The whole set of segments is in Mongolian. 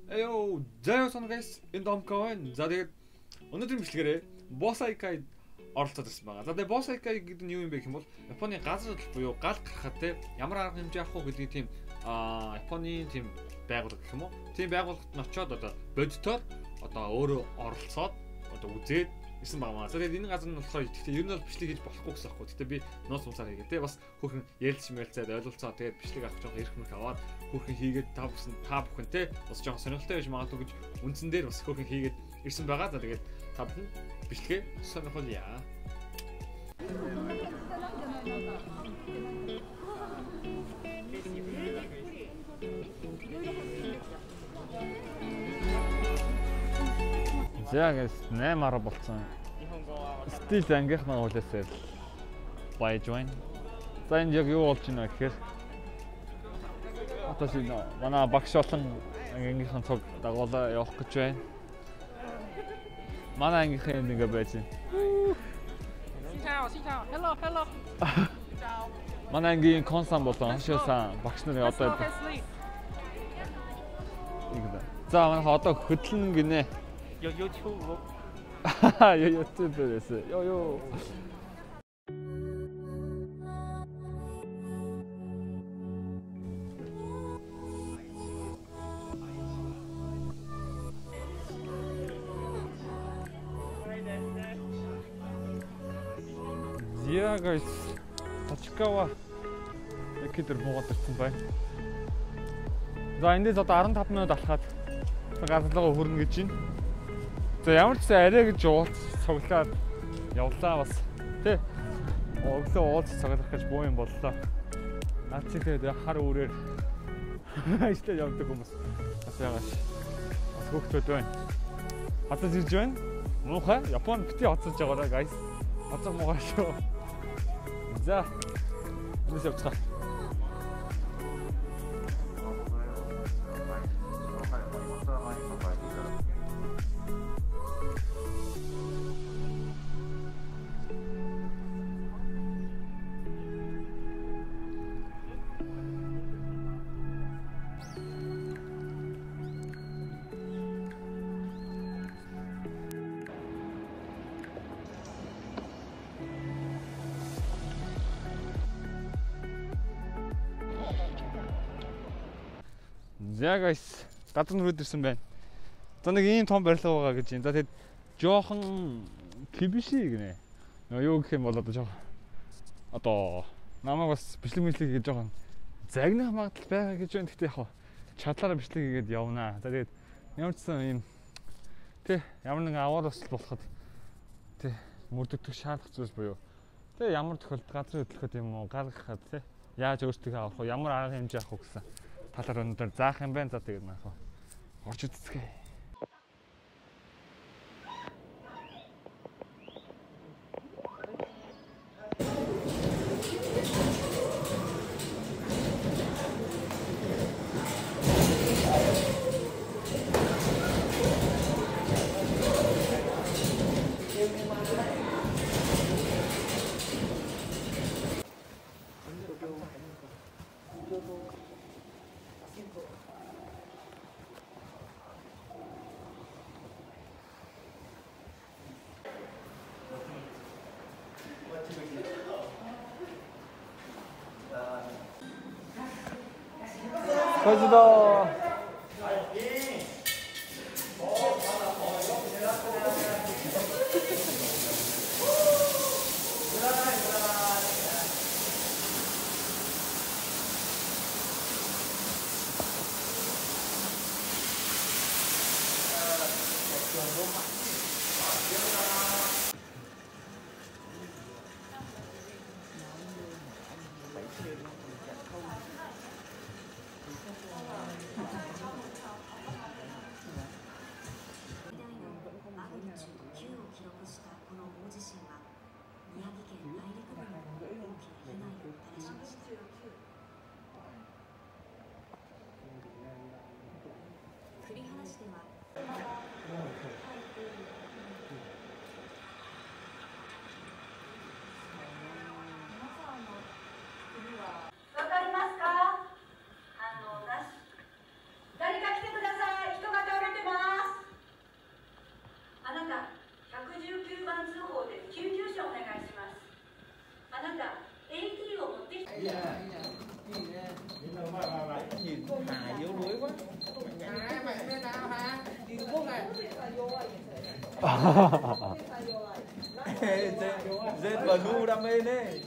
Эё, заяа сон guys, энэ домко байна. За тэгээд өнөөдрийн бичлэгээрээ Босайкай оролцоод ирсэн байгаа. За тэгээд Босайкай гэдэг нь юу юм бэ гэх юм бол Японы газар хөдлөлт буюу гал гарахад те ямар арга хэмжээ авах уу гэдэг тийм Японы тийм байгууллага гэх юм уу? Тийм байгууллагт нь очиод одоо бодитоор одоо өөрөө оролцоод одоо үзээд ирсэн байгаа. За тэгээд энэ газар нь болохоор гэхдээ ер нь бол бичлэг хийж болохгүй гэсэн аахгүй. Гэхдээ би нууц муцаар хийгээ те бас хөөхөн ярилж мэлцээд ойлголцоо тэгээд бичлэг авах жоох ирэх мэх аваад хөөхөн хийгээд та бүхэн те бас жоох сонирхолтой байж магадгүй гэж үндсэн дээр бас хөөхөн хийгээд ирсэн байгаа. За тэгээд та бүхэн бичлэгээ сонирхолъё. Зягс 8 болсон. Стил ангийнхнаа уулаасаа байж байна. За энэ яг юу болж байна гэхээр одоо шинэ манай багш болон ангийнхын цог дагуулаа явах гэж байна. Манай ангийнхын ингэ байж байна. Xin chào. Hello. Манай ангийн консан болон хашаасан багш нарын одоо за манай одоо хөдлөн гинэ. YouTube. YouTube에서 요요. Yeah guys. Тачкава экидэр буугаад ирсэн байна. За эндээс одоо 15 минут алхаад газарлага хүрнэ гэж байна. За ямар ч арай гэж цуглаад явлаа бас тий. Өглөө уулз цуглах гэж буу юм боллоо. Наад чи тэгээд хар үрээр ажлаа явдаг хүмүүс бас яагаад бас хөөхтөд байна. Хатаж ирж байна. Муухай Япон бити хоцолж байгаараа guys. Хоцох муугай шүү. За энэ явцгаа. За guys, газар нүрээд ирсэн байна. За нэг ийм том барилга байгаа гэж юм. За тэгэд жоохон кибиши гинэ. Юу гэх юм бол одоо жоохон одоо намайг бас бичлэг хийгээд жоохон загнах магадлал байгаа гэж байна. Гэхдээ яг чадлаараа бичлэг хийгээд явнаа. За тэгэд ямар ч сан ийм тий ямар нэгэн аваар бас болоход тий мөрдөгдөх шаардах зүйлс буюу тий ямар тохиолдолд газар хөдлөхөд юм уу гаргахад тий яаж өөртөө авах вэ? Ямар арга хэмжээ авах вэ гэсэн талаар өнөөдөр заах юм байна. За тэгээд наа орж үзцгээе. 고맙습니다. Dệt và nu đam mê nè.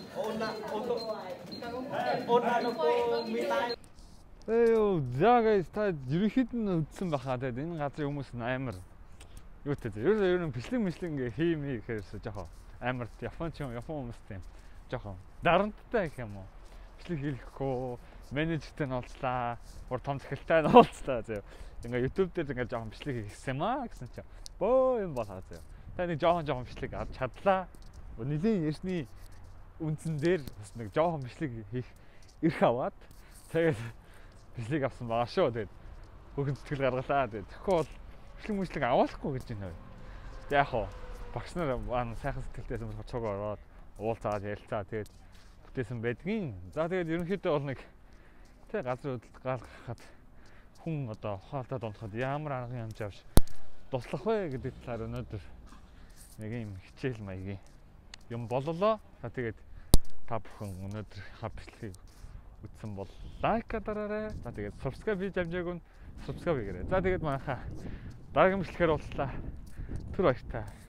Ôn nó cô mi tai. Эё заагаас та ерөнхийд нь үдсэн баха. Тэгээд энэ газрын хүмүүс нь амар юутай зэ. Ер нь бичлэг ингээ хиймээ гэхээрс жоохон амар Япон хүмүүс тийм жоохон дарамттай гэх юм уу. Бичлэг хийхгүй, менежертэй нь уулзлаа, ур том захиралтай нь уулзлаа зэ. Ингээ YouTube дээр ингээ жоохон бичлэг хийсэн юм аа гэсэн чинь бөө юм болоо зэ. Та нэг жоохон бичлэг авч чадлаа. Нилийн ярьсны үндсэн дээр бас нэг жоохон бичлэг хийх эрх аваад тэгээд бичлэг авсан байгаа шүү. Тэгээд хөргөн сэтгэл гаргалаа. Тэгээд тэгэхгүй бол бичлэг аваалахгүй гэж байна. Яг хоо багш нар сайхан сэтгэлтэйсэн бол цуг ороод уулзаад ярилцаа тэгээд бүтээсэн байдгийн. За тэгээд ерөнхийдөө бол нэг тэг газар хөдлөлт гаргахад хүн одоо ухаалтаа дундахад ямар аргын хэмжээ авч туслах вэ гэдэг талаар өнөөдөр нэг юм хичээл маягийн юм боллоо. За тэгээд та бүхэн өнөөдөр бичлэгийг үзсэн бол лайк дараарай. За тэгээд subscribe хийж амжаагүй нь subscribe хийгээрэй. За тэгээд манайхаа дараагийн бичлэгээр уулзлаа. Түр баяртай.